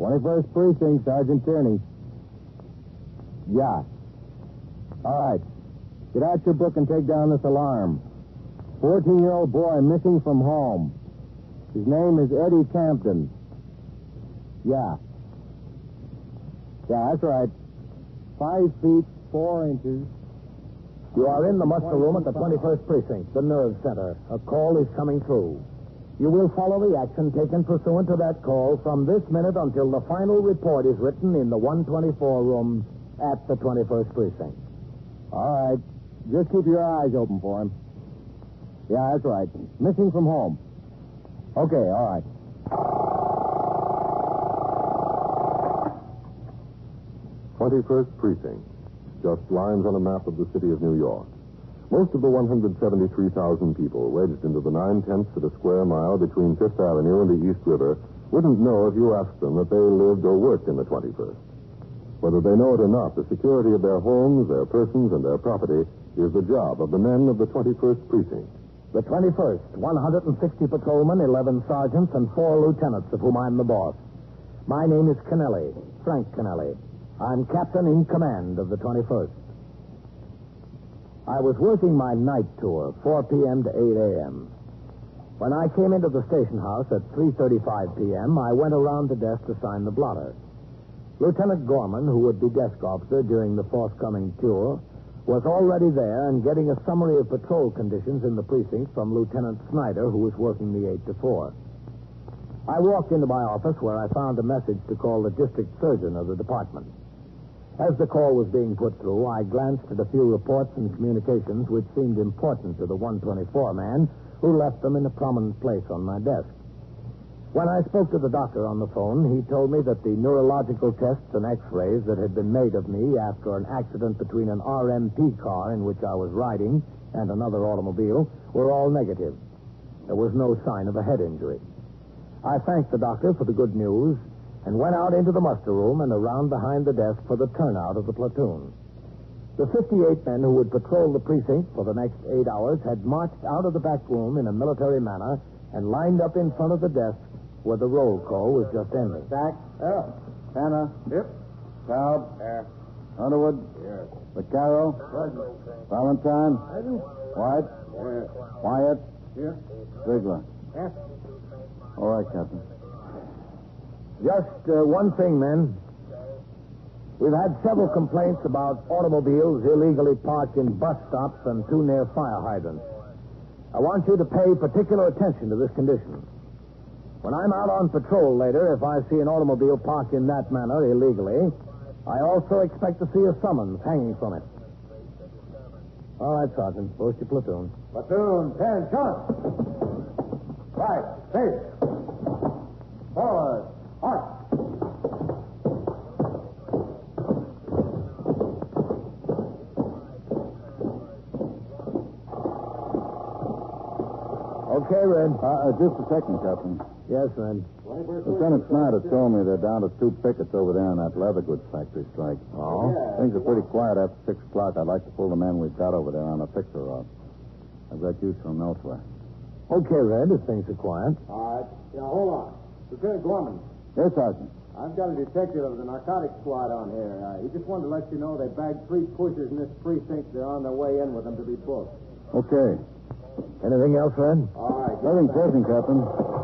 21st Precinct, Sergeant Tierney. Yeah. All right. Get out your book and take down this alarm. 14-year-old boy missing from home. His name is Eddie Campton. Yeah. Yeah, that's right. 5 feet, 4 inches. You are in the muster room at the 21st Precinct, the nerve center. A call is coming through. You will follow the action taken pursuant to that call from this minute until the final report is written in the 124 room at the 21st Precinct. All right. Just keep your eyes open for him. Yeah, that's right. Missing from home. Okay, all right. 21st Precinct. Just lines on a map of the city of New York. Most of the 173,000 people wedged into the 9/10 of a square mile between Fifth Avenue and the East River wouldn't know if you asked them that they lived or worked in the 21st. Whether they know it or not, the security of their homes, their persons, and their property is the job of the men of the 21st Precinct. The 21st, 160 patrolmen, 11 sergeants, and 4 lieutenants, of whom I'm the boss. My name is Kennelly, Frank Kennelly. I'm captain in command of the 21st. I was working my night tour, 4 p.m. to 8 a.m. When I came into the station house at 3:35 p.m., I went around the desk to sign the blotter. Lieutenant Gorman, who would be desk officer during the forthcoming tour, was already there and getting a summary of patrol conditions in the precinct from Lieutenant Snyder, who was working the 8 to 4. I walked into my office where I found a message to call the district surgeon of the department. As the call was being put through, I glanced at a few reports and communications which seemed important to the 124 man who left them in a prominent place on my desk. When I spoke to the doctor on the phone, he told me that the neurological tests and x-rays that had been made of me after an accident between an RMP car in which I was riding and another automobile were all negative. There was no sign of a head injury. I thanked the doctor for the good news and went out into the muster room and around behind the desk for the turnout of the platoon. The 58 men who would patrol the precinct for the next 8 hours had marched out of the back room in a military manner and lined up in front of the desk where the roll call was just ending. Stack. Yeah. Hannah. Yep. Taub. Yeah. Underwood. Yes. Vaccaro. Present. Valentine. Present. White. Yes. Wyatt. Yes. Ziegler. Yes. All right, Captain. Just one thing, men. We've had several complaints about automobiles illegally parked in bus stops and too near fire hydrants. I want you to pay particular attention to this condition. When I'm out on patrol later, if I see an automobile parked in that manner illegally, I also expect to see a summons hanging from it. All right, Sergeant. Post your platoon. Platoon, 10, shot. Right, face. Forward. Halt. Okay, Red. Just a second, Captain. Yes, Red. Lieutenant Snyder told me they're down to 2 pickets over there in that leather goods factory strike. Oh? Things are pretty quiet after 6 o'clock. I'd like to pull the men we've got over there on a fixer route. I've got use for them elsewhere. Okay, Red, if things are quiet. All right. Now, hold on. Lieutenant Gorman, Yes, Sergeant. I've got a detective of the narcotics squad on here. He just wanted to let you know they bagged 3 pushers in this precinct. They're on their way in with them to be booked. Okay. Anything else, Red? All right. Nothing pressing, Captain.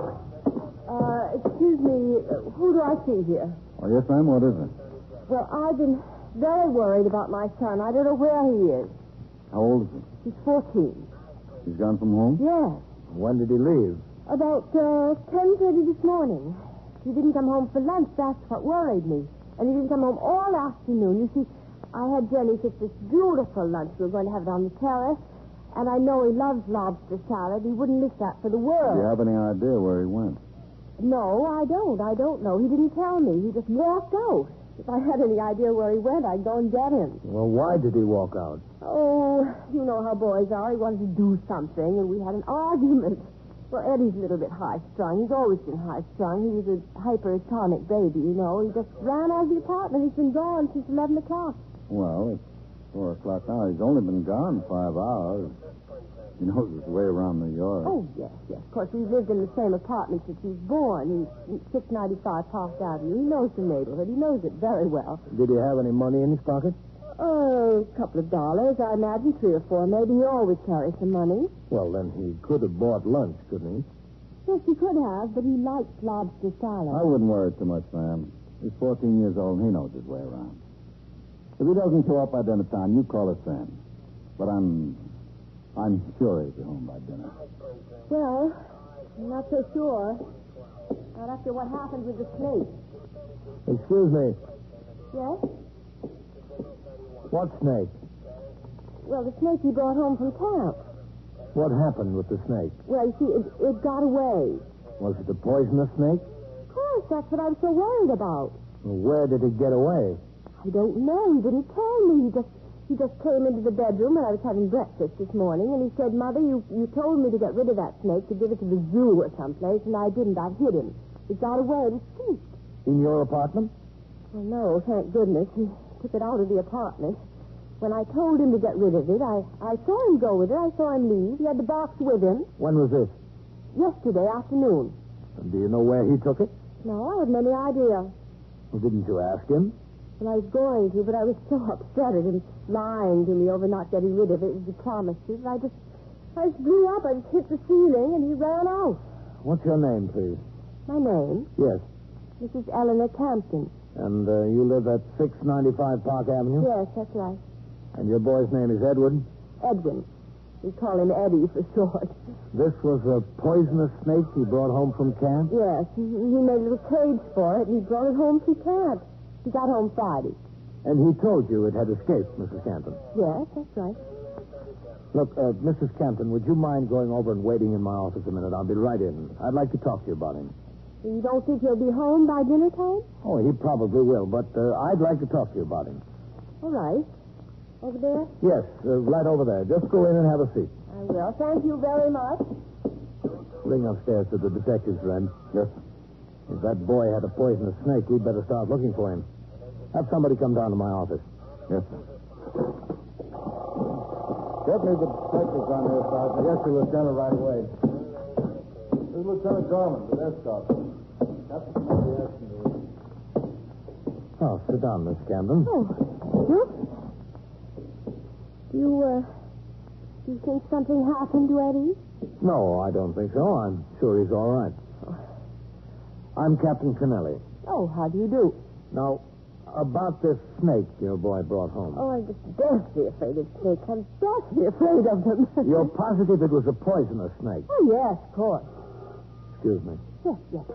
Excuse me, who do I see here? Oh, yes, ma'am. What is it? Well, I've been very worried about my son. I don't know where he is. How old is he? He's 14. He's gone from home? Yes. When did he leave? About 10:30 this morning. He didn't come home for lunch. That's what worried me. And he didn't come home all afternoon. You see, I had Jenny fix this beautiful lunch. We were going to have it on the terrace. And I know he loves lobster salad. He wouldn't miss that for the world. Do you have any idea where he went? No, I don't. I don't know. He didn't tell me. He just walked out. If I had any idea where he went, I'd go and get him. Well, why did he walk out? Oh, you know how boys are. He wanted to do something, and we had an argument. Well, Eddie's a little bit high-strung. He's always been high-strung. He was a hypertonic baby, you know. He just ran out of the apartment. He's been gone since 11 o'clock. Well, it's 4 o'clock now. He's only been gone 5 hours. He knows his way around New York. Oh, yes, yes. Of course, we've lived in the same apartment since he was born. He's 695 Park Avenue. He knows the neighborhood. He knows it very well. Did he have any money in his pocket? Oh, a couple of dollars. I imagine 3 or 4. Maybe he always carries some money. Well, then he could have bought lunch, couldn't he? Yes, he could have, but he likes lobster salad. I wouldn't worry too much, ma'am. He's 14 years old and he knows his way around. If he doesn't show up by dinner time, you call us in. But I'm sure he'll be home by dinner. Well, I'm not so sure. Not after what happened with the snake. Excuse me. Yes? What snake? Well, the snake he brought home from camp. What happened with the snake? Well, you see, it got away. Was it a poisonous snake? Of course, that's what I'm so worried about. Well, where did it get away? I don't know. He didn't tell me. He just came into the bedroom when I was having breakfast this morning, and he said, Mother, you told me to get rid of that snake, to give it to the zoo or someplace, and I didn't. I hid him. It got away and escaped. In your apartment? Well, no, thank goodness. He took it out of the apartment. When I told him to get rid of it, I saw him go with it. I saw him leave. He had the box with him. When was this? Yesterday afternoon. And do you know where he took it? No, I haven't any idea. Well, didn't you ask him? Well, I was going to, but I was so upset at him lying to me over not getting rid of it as he promised to. I just blew up. I just hit the ceiling, and he ran out. What's your name, please? My name? Yes. Mrs. Eleanor Campton. And you live at 695 Park Avenue? Yes, that's right. And your boy's name is Edward? Edwin. We call him Eddie for short. This was a poisonous snake he brought home from camp? Yes, he made a little cage for it, and he brought it home from camp. He got home Friday. And he told you it had escaped, Mrs. Campton? Yes, that's right. Look, Mrs. Campton, would you mind going over and waiting in my office a minute? I'll be right in. I'd like to talk to you about him. You don't think he'll be home by dinner time? Oh, he probably will, but I'd like to talk to you about him. All right. Over there? Yes, right over there. Just go in and have a seat. I will. Thank you very much. Ring upstairs to the detective's friend. Yes. If that boy had a poisonous snake, we'd better start looking for him. Have somebody come down to my office. Yes, sir. Get me the detectives on there, Sergeant. Yes, sir, Lieutenant, right away. This is Lieutenant Gorman, the desk officer. Captain Kennedy. Oh, sit down, Miss Campbell. Oh, do you think something happened to Eddie? No, I don't think so. I'm sure he's all right. I'm Captain Kennelly. Oh, how do you do? Now, about this snake your boy brought home. Oh, I'm just deathly afraid of snakes. I'm deathly afraid of them. You're positive it was a poisonous snake? Oh, yes, of course. Excuse me. Yes.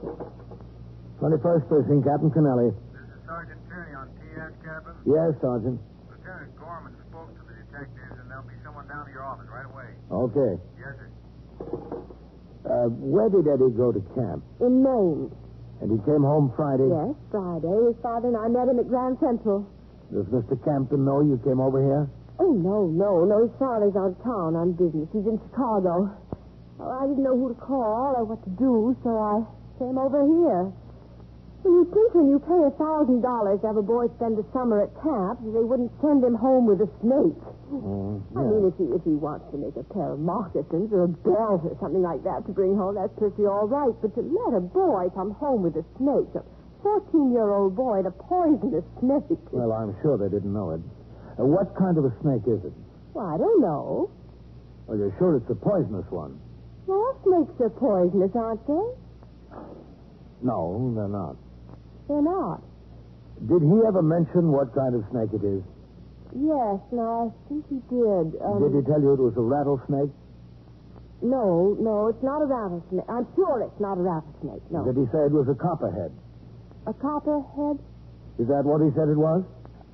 21st Precinct, Captain Kennelly. This is Sergeant Tierney on TS, Captain. Yes, Sergeant. Lieutenant Gorman spoke to the detectives, and there'll be someone down to your office right away. Okay. Yes, sir. Where did Eddie go to camp? In Maine. And he came home Friday? Yes, Friday. His father and I met him at Grand Central. Does Mr. Campton know you came over here? Oh, no. His father's out of town on business. He's in Chicago. Well, I didn't know who to call or what to do, so I came over here. Well, you'd think when you pay $1,000 to have a boy spend the summer at camp, they wouldn't send him home with a snake. I mean, if he wants to make a pair of moccasins or a belt or something like that to bring home, that's perfectly all right. But to let a boy come home with a snake, a 14-year-old boy, and a poisonous snake. Well, I'm sure they didn't know it. What kind of a snake is it? Well, I don't know. Well, you're sure it's a poisonous one? Well, snakes are poisonous, aren't they? No, they're not. They're not. Did he ever mention what kind of snake it is? Yes, no, I think he did. Did he tell you it was a rattlesnake? No, it's not a rattlesnake. I'm sure it's not a rattlesnake, no. Did he say it was a copperhead? A copperhead? Is that what he said it was?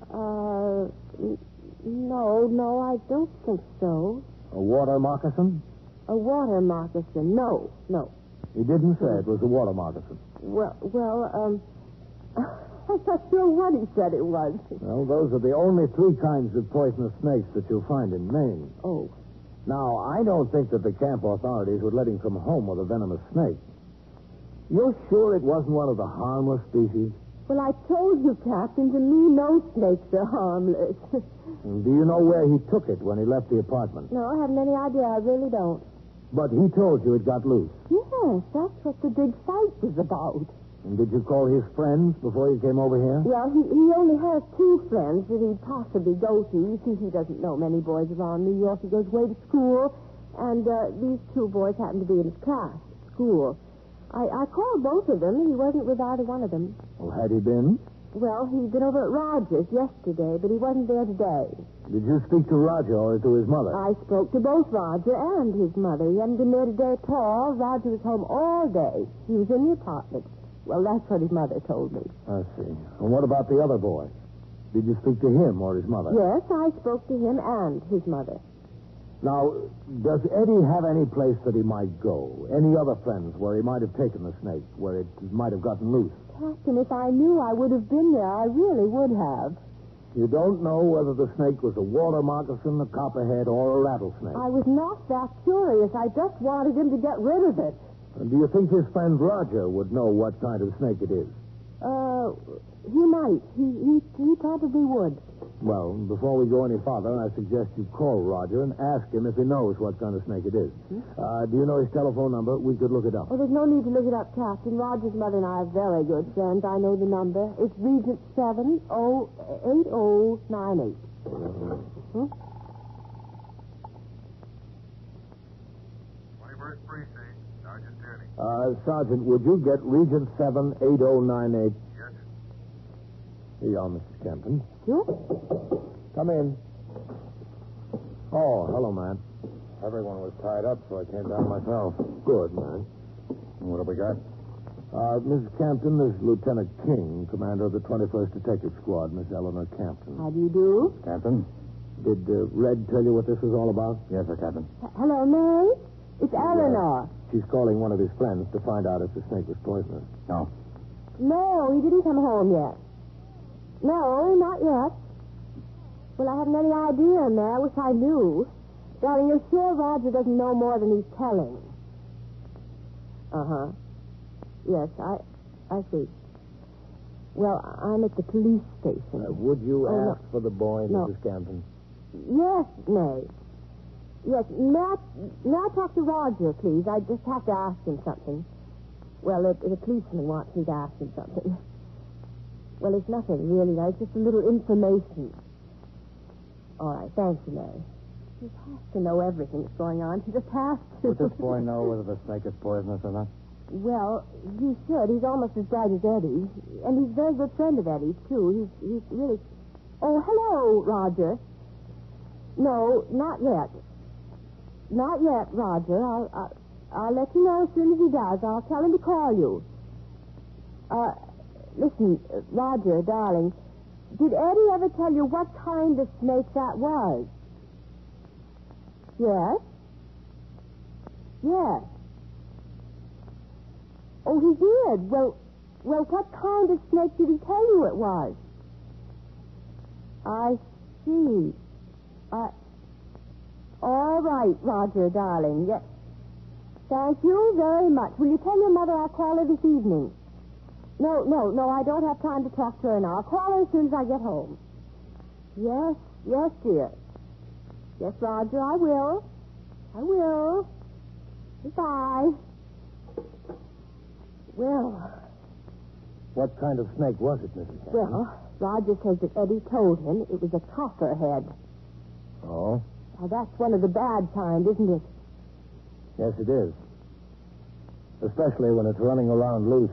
No, I don't think so. A water moccasin? A water moccasin, no. He didn't say it was a water moccasin. Well, I'm not sure what he said it was. Well, those are the only 3 kinds of poisonous snakes that you'll find in Maine. Oh. Now, I don't think that the camp authorities would let him come home with a venomous snake. You're sure it wasn't one of the harmless species? Well, I told you, Captain, to me no snakes are harmless. Do you know where he took it when he left the apartment? No, I haven't any idea. I really don't. But he told you it got loose. Yes, that's what the big fight was about. And did you call his friends before you came over here? Well, he only has 2 friends that he'd possibly go to. You see, he doesn't know many boys around New York. He goes away to school, and these 2 boys happen to be in his class at school. I called both of them. He wasn't with either one of them. Well, had he been? Well, he'd been over at Roger's yesterday, but he wasn't there today. Did you speak to Roger or to his mother? I spoke to both Roger and his mother. He hadn't been there today at all. Roger was home all day. He was in the apartment. Well, that's what his mother told me. I see. And what about the other boy? Did you speak to him or his mother? Yes, I spoke to him and his mother. Now, does Eddie have any place that he might go? Any other friends where he might have taken the snake, where it might have gotten loose? Captain, if I knew I would have been there, I really would have. You don't know whether the snake was a water moccasin, a copperhead, or a rattlesnake? I was not that curious. I just wanted him to get rid of it. And do you think his friend Roger would know what kind of snake it is? He might. He probably would. Well, before we go any farther, I suggest you call Roger and ask him if he knows what kind of snake it is. Do you know his telephone number? We could look it up. Oh, there's no need to look it up, Captain. Roger's mother and I are very good friends. I know the number. It's Regent 78098. 21st Precinct, Sergeant Tierney. Sergeant, would you get Regent 78098? Yes, sir. Here you are, Mrs. Kempton. Sure. Come in. Oh, hello, man. Everyone was tied up, so I came down myself. Good, man. What have we got? Mrs. Campton, this is Lieutenant King, commander of the 21st Detective Squad, Miss Eleanor Campton. How do you do? Captain? Did Red tell you what this was all about? Yes, sir, Captain. Hello, May. It's Eleanor. She's calling one of his friends to find out if the snake was poisonous. No. No, he didn't come home yet. No, not yet. Well, I haven't any idea, May. I wish I knew. Darling, you're sure Roger doesn't know more than he's telling? Uh-huh. Yes, I see. Well, I'm at the police station. Would you Oh, ask for the boy, No. Mrs. Campton? Yes, May. Yes, may I talk to Roger, please? I just have to ask him something. Well, the policeman wants me to ask him something. Well, it's nothing, really. It's just a little information. All right, thanks, May. She has to know everything that's going on. She just has to. Would this boy know whether the snake is poisonous or not? Well, he should. He's almost as bright as Eddie. And he's a very good friend of Eddie's, too. He's really... Oh, hello, Roger. No, not yet. Not yet, Roger. I'll let you know as soon as he does. I'll tell him to call you. Listen, Roger, darling, did Eddie ever tell you what kind of snake that was? Yes? Yes. Oh, he did? Well, what kind of snake did he tell you it was? I see. All right, Roger, darling. Yes. Thank you very much. Will you tell your mother I'll call her this evening? No, I don't have time to talk to her now. I'll call her as soon as I get home. Yes, dear. Yes, Roger, I will. Goodbye. Well... What kind of snake was it, Mrs. Campton? Well, Roger says that Eddie told him it was a copperhead. Oh? Now, that's one of the bad kind, isn't it? Yes, it is. Especially when it's running around loose.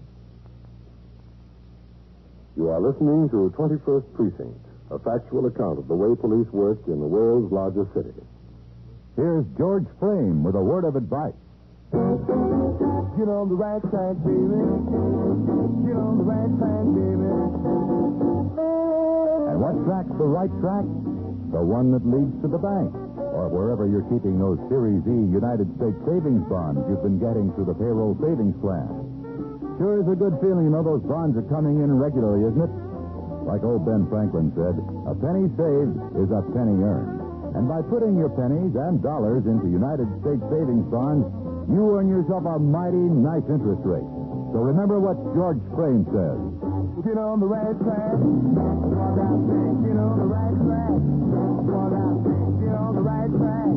You are listening to 21st Precinct, a factual account of the way police work in the world's largest city. Here's George Frame with a word of advice. Get on the right track, baby. Get on the right track, baby. And what track's the right track? The one that leads to the bank, or wherever you're keeping those Series E United States savings bonds you've been getting through the payroll savings plan. Sure is a good feeling to know those bonds are coming in regularly, isn't it? Like old Ben Franklin said, a penny saved is a penny earned. And by putting your pennies and dollars into United States savings bonds, you earn yourself a mighty nice interest rate. So remember what George Frame says. get on the right track. What I say, get on the right track. What I say, get on the right track.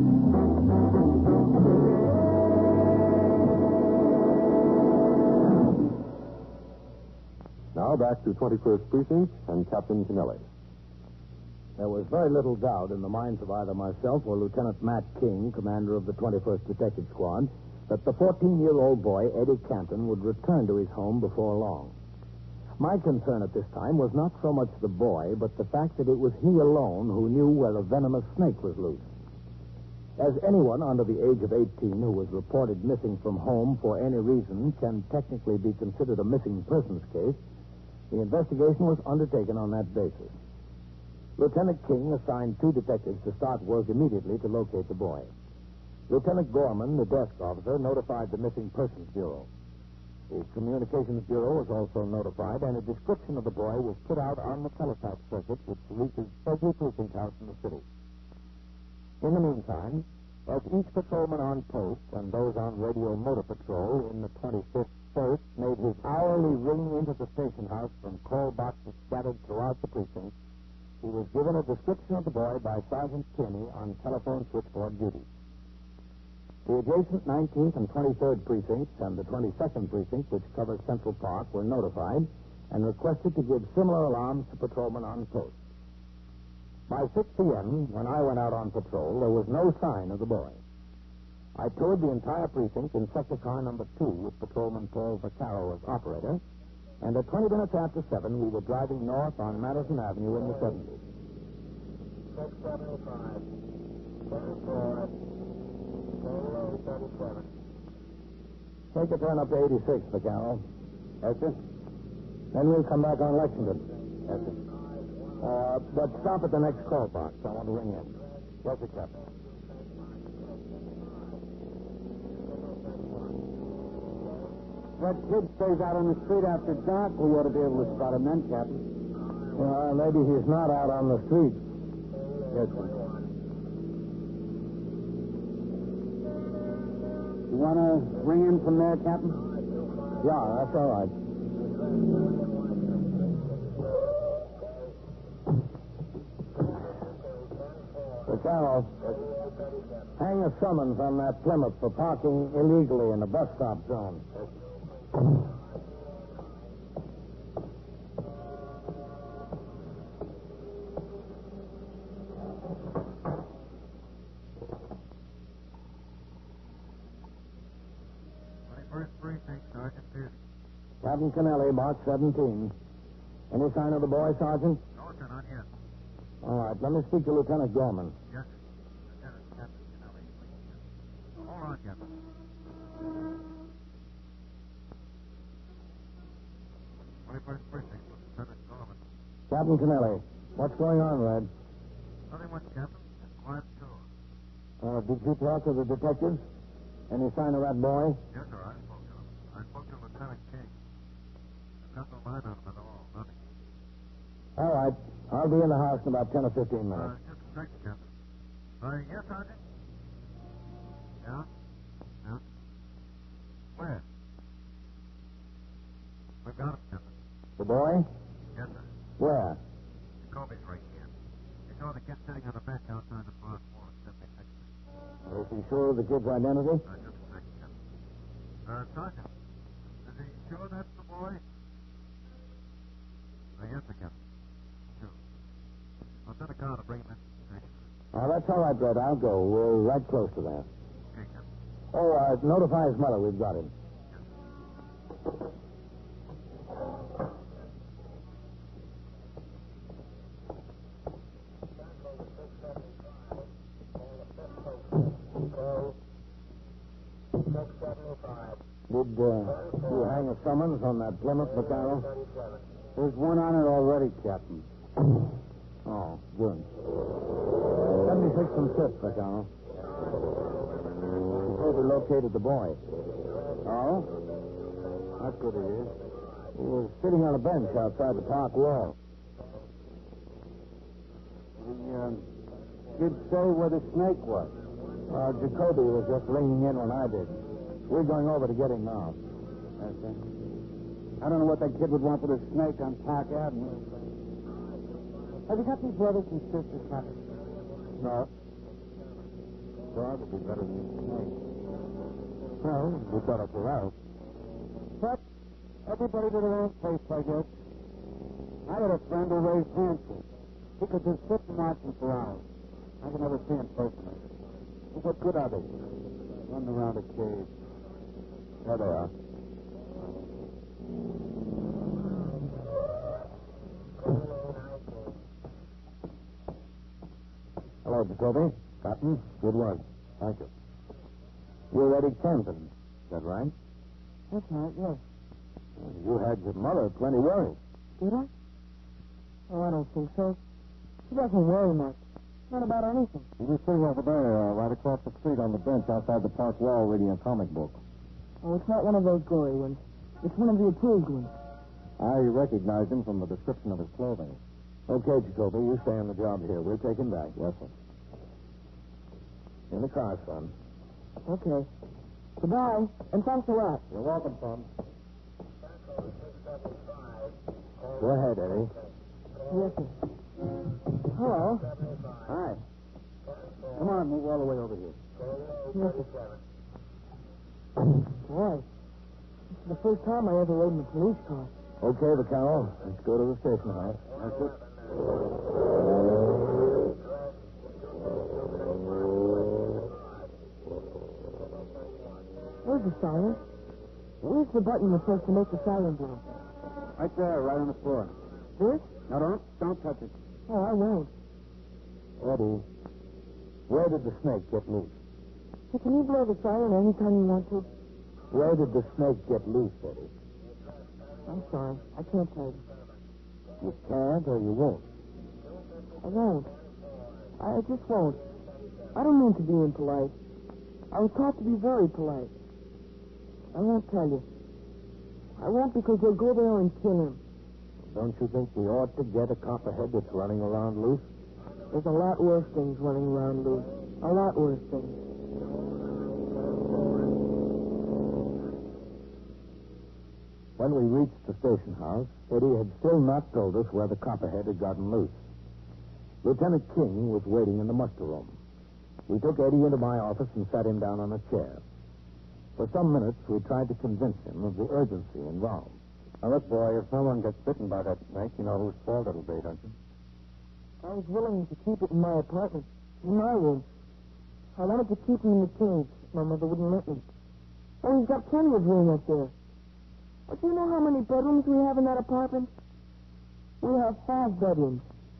Now back to 21st Precinct and Captain Kennelly. There was very little doubt in the minds of either myself or Lieutenant Matt King, commander of the 21st Detective Squad, that the 14-year-old boy, Eddie Campton, would return to his home before long. My concern at this time was not so much the boy, but the fact that it was he alone who knew where a venomous snake was loose. As anyone under the age of 18 who was reported missing from home for any reason can technically be considered a missing persons case, the investigation was undertaken on that basis. Lieutenant King assigned 2 detectives to start work immediately to locate the boy. Lieutenant Gorman, the desk officer, notified the Missing Persons Bureau. The Communications Bureau was also notified, and a description of the boy was put out on the teletype circuit, which reaches every precinct house in the city. In the meantime, as each patrolman on post and those on radio motor patrol in the 25th First made his hourly ring into the station house from call boxes scattered throughout the precinct, he was given a description of the boy by Sergeant Tierney on telephone switchboard duty. The adjacent 19th and 23rd precincts and the 22nd precinct, which covers Central Park, were notified and requested to give similar alarms to patrolmen on post. By 6 p.m., when I went out on patrol, there was no sign of the boy. I toured the entire precinct in sector car number 2 with Patrolman Paul Vaccaro as operator, and at 20 minutes after 7, we were driving north on Madison Avenue in the 70s. 675, 24, 37. Take a turn up to 86, Vaccaro. Yes, sir. Then we'll come back on Lexington. Yes, sir. But stop at the next call box. I want to ring in. Yes, sir, Captain. That kid stays out on the street after dark. We ought to be able to spot him then, Captain. Maybe he's not out on the street. Yes, sir. You want to ring in from there, Captain? Yeah, that's all right. Vaccaro, hang a summons on that Plymouth for parking illegally in the bus stop zone. First precinct, Sergeant Pierce. Captain Kennelly, box 17. Any sign of the boy, Sergeant? No, sir, not yet. All right, let me speak to Lieutenant Gorman. Yes, sir. Lieutenant Captain Kennelly, please. Hold on, Captain. First precinct, Lieutenant Gorman. Captain Kennelly, what's going on, Red? Nothing much, Captain. Just quiet tour. Did you talk to the detectives? Any sign of that boy? Yes, sir, I spoke to him. I spoke to Lieutenant King. There's got no line on him at all. Nothing. All right. I'll be in the house in about 10 or 15 minutes. Just a second, Captain. Yes, Sergeant? Yeah? Yeah? Where? We've got him, Captain. The boy? Yes, sir. Where? Jacoby's right here. You saw the kid sitting on a bench outside the front wall at 76th Street. Is he sure of the kid's identity? Just a second, Captain. Sergeant, is he sure that's the boy? Yes, sir, Captain. Sure. I'll send a car to bring him in. Thank you. That's all right, Red. I'll go. We're right close to there. Okay, Captain. Notify his mother we've got him. Did you hang a summons on that Plymouth, Vaccaro? There's one on it already, Captain. Oh, good. 76th and 5th, Vaccaro. We located the boy. Oh? That's good of you. He was sitting on a bench outside the park wall. The kid say where the snake was? Jacoby was just ringing in when I did. We're going over to get him now. Yes, sir. I don't know what that kid would want with a snake on Park Avenue. Have you got any brothers and sisters, Captain? No. Dog would be better than a snake. Well, we'd better go out. But everybody to their own place, I guess. I had a friend who raised hamsters. He could just sit and watch them for hours. I could never see him personally. What good are they? Running around a cave. There they are. Hello, Jacoby. Cotton. Good work. Thank you. You're Eddie Camden. Is that right? That's right, yes. You had your mother plenty worried. Did I? Oh, I don't think so. She doesn't worry much. Not about anything. He was sitting over there, right across the street on the bench outside the park wall reading a comic book. Oh, it's not one of those gory ones. It's one of the approved ones. I recognized him from the description of his clothing. Okay, Jacoby, you stay on the job here. We'll take him back. Yes, sir. In the car, son. Okay. Goodbye, and thanks a lot. You're welcome, son. Go ahead, Eddie. Yes, sir. Hello. Hi. Come on, move all the way over here. Yes, sir. Boy, this is the first time I ever rode in a police car. Okay, Vaccaro. Let's go to the station house. That's it. Where's the siren? Where's the button you're supposed to make the siren blow? Right there, right on the floor. This? No, don't touch it. Oh, I won't. Eddie, where did the snake get loose? Hey, can you blow the siren anytime you want to? Where did the snake get loose, Eddie? I'm sorry. I can't tell you. You can't or you won't? I won't. I just won't. I don't mean to be impolite. I was taught to be very polite. I won't tell you. I won't because you'll go there and kill him. Don't you think we ought to get a copperhead that's running around loose? There's a lot worse things running around loose. A lot worse things. When we reached the station house, Eddie had still not told us where the copperhead had gotten loose. Lieutenant King was waiting in the muster room. We took Eddie into my office and sat him down on a chair. For some minutes, we tried to convince him of the urgency involved. Now, look, boy, if someone gets bitten by that snake, you know whose fault it'll be, don't you? I was willing to keep it in my apartment, in my room. I wanted to keep him in the cage. My mother wouldn't let me. Oh, he's got plenty of room up there. But do you know how many bedrooms we have in that apartment? We have 5 bedrooms.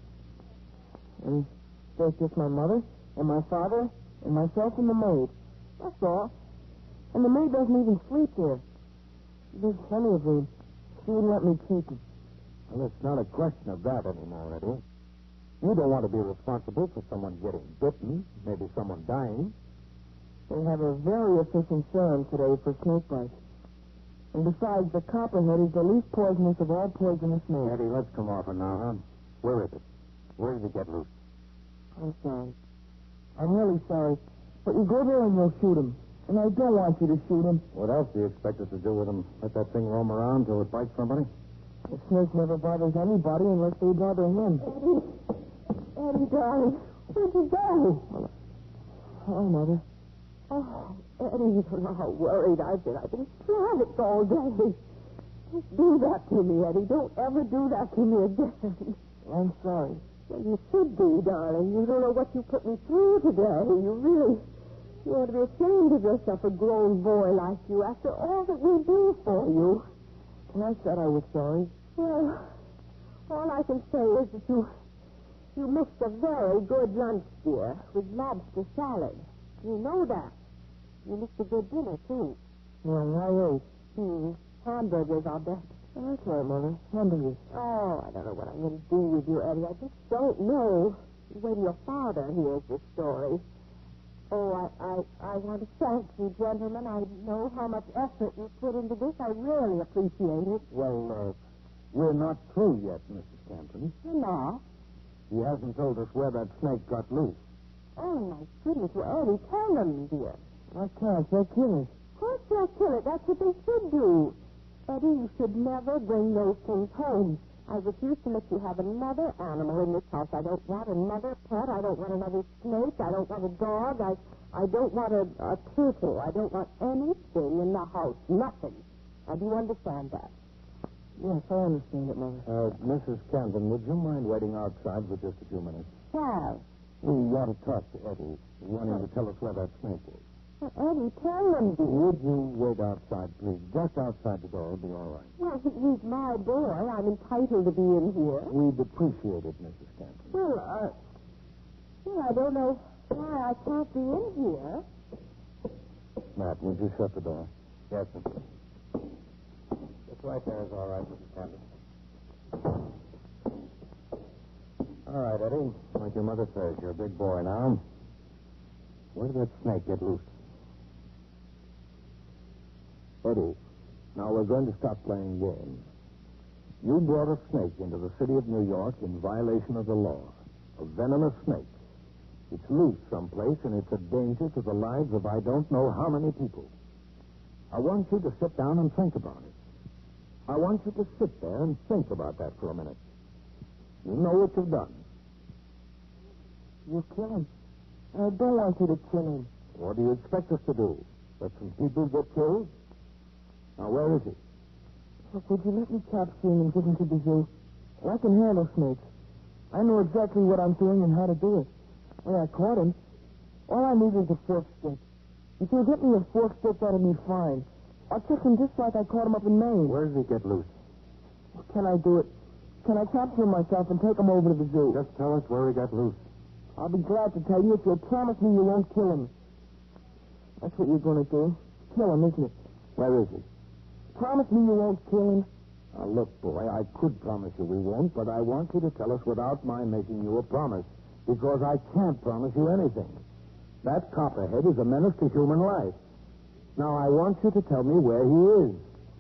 And there's just my mother and my father and myself and the maid. That's all. And the maid doesn't even sleep there. There's plenty of room. She wouldn't let me keep him. Well, it's not a question of that anymore, Eddie. You don't want to be responsible for someone getting bitten, maybe someone dying. They have a very efficient serum today for snake bites. And besides, the copperhead is the least poisonous of all poisonous snakes. Eddie, let's come off it now, huh? Where is it? Where did it get loose? I'm sorry. I'm really sorry. But you go there and you'll shoot him. And I don't want you to shoot him. What else do you expect us to do with him? Let that thing roam around till it bites somebody? The snake never bothers anybody unless they bother him. Eddie, darling, where'd you go? Hello, Mother. Oh, Eddie, you don't know how worried I've been. I've been frantic all day. Don't do that to me, Eddie. Don't ever do that to me again. I'm sorry. Well, you should be, darling. You don't know what you put me through today. You ought to be ashamed of yourself, a grown boy like you, after all that we do for you. And I said I was sorry. Well, all I can say is that you missed a very good lunch, dear, with lobster salad. You know that. You missed a good dinner, too. Well, I ate. Hamburgers, I'll bet. Oh, that's right, Mother. Hamburgers. Oh, I don't know what I'm going to do with you, Eddie. I just don't know. When your father hears this story. Oh, I want to thank you, gentlemen. I know how much effort you put into this. I really appreciate it. Well, we're not through yet, Mrs. Campton. You're not? He hasn't told us where that snake got loose. Oh, my goodness. Well, Eddie, tell them, dear. I can't. They'll kill it. Of course they'll kill it. That's what they should do. Eddie, you should never bring those things home. I refuse to let you have another animal in this house. I don't want another pet. I don't want another snake. I don't want a dog. I don't want a turtle. I don't want anything in the house. Nothing. Now, do you understand that? Yes, I understand it, Mother. Mrs. Camden, would you mind waiting outside for just a few minutes? Charles. We want to talk to Eddie. We want him to tell us where that snake is. Well, Eddie, tell him. Would you wait outside, please? Just outside the door. It'll be all right. Well, he's my boy. I'm entitled to be in here. We'd appreciate it, Mrs. Camden. Well, I don't know why I can't be in here. Matt, would you shut the door? Yes, sir. It's right there is all right, Mrs. Camden. All right, Eddie. Like your mother says, you're a big boy now. Where did that snake get loose? Eddie, now we're going to stop playing games. You brought a snake into the city of New York in violation of the law. A venomous snake. It's loose someplace, and it's a danger to the lives of I don't know how many people. I want you to sit down and think about it. I want you to sit there and think about that for a minute. You know what you've done. You kill him. I don't want you to kill him. What do you expect us to do? Let some people get killed? Now, where is he? Look, would you let me capture him and give him to the zoo? I can handle snakes. I know exactly what I'm doing and how to do it. When I caught him, all I need is a fork stick. If you'll get me a fork stick, that'll be fine. I'll kick him just like I caught him up in Maine. Where does he get loose? Can I do it? Can I capture him myself and take him over to the zoo? Just tell us where he got loose. I'll be glad to tell you if you'll promise me you won't kill him. That's what you're going to do. Kill him, isn't it? Where is he? Promise me you won't kill him. Now, look, boy, I could promise you we won't, but I want you to tell us without my making you a promise, because I can't promise you anything. That copperhead is a menace to human life. Now, I want you to tell me where he is.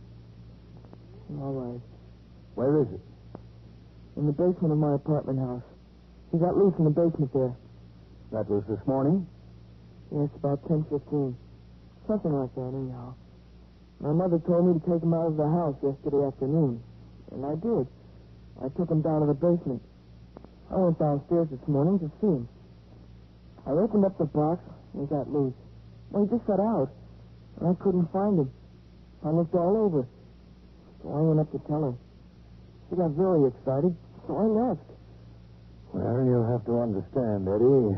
All right. Where is he? In the basement of my apartment house. He got loose in the basement there. That was this morning? Yes, about 10:15. Something like that, anyhow. My mother told me to take him out of the house yesterday afternoon. And I did. I took him down to the basement. I went downstairs this morning to see him. I opened up the box and he got loose. Well, he just got out. And I couldn't find him. I looked all over. So I went up to tell her. She got very excited, so I left. Well, you'll have to understand, Eddie.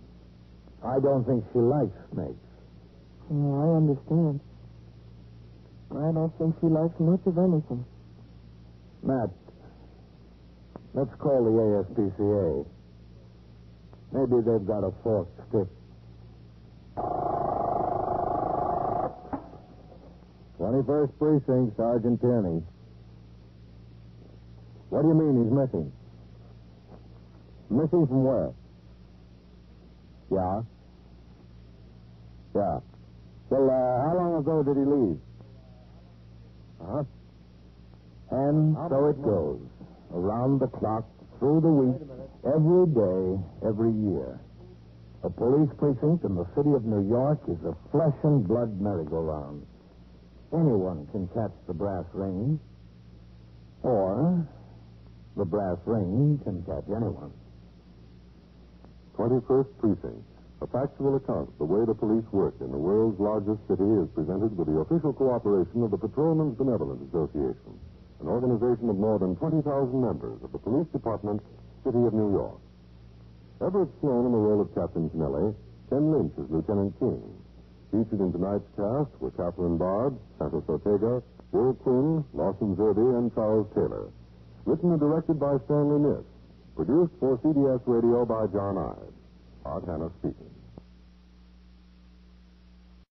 I don't think she likes snakes. Oh, I understand. I don't think she likes much of anything. Matt, let's call the ASPCA. Maybe they've got a forked stick. 21st Precinct, Sergeant Tierney. What do you mean he's missing? Missing from where? Yeah. Yeah. Well, how long ago did he leave? Uh-huh. And so it goes. Around the clock, through the week, every day, every year. A police precinct in the city of New York is a flesh and blood merry-go-round. Anyone can catch the brass ring, or the brass ring can catch anyone. 21st Precinct. A factual account of the way the police work in the world's largest city is presented with the official cooperation of the Patrolmen's Benevolent Association, an organization of more than 20,000 members of the Police Department, City of New York. Everett Sloan in the role of Captain Kennelly, Ken Lynch as Lieutenant King. Featured in tonight's cast were Catherine Bard, Santos Ortega, Will Quinn, Lawson Zerby, and Charles Taylor. Written and directed by Stanley Niss. Produced for CBS Radio by John Ives. Art Hannah speaking.